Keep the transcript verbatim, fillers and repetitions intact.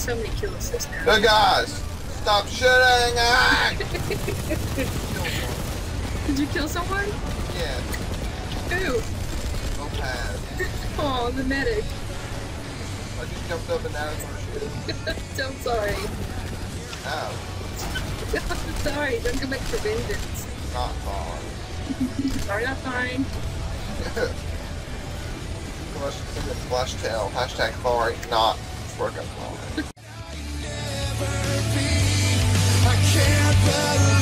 so many kill assists now. Good guys, stop shooting! Ah! Did you kill someone? Yeah. Who? Montage. Oh, the medic. I just jumped up and down for shit. I'm sorry. Ow. I'm sorry, don't come back for vengeance. Not far. Sorry, not fine. Flash tail. Hashtag sorry, not working fine. I can't believe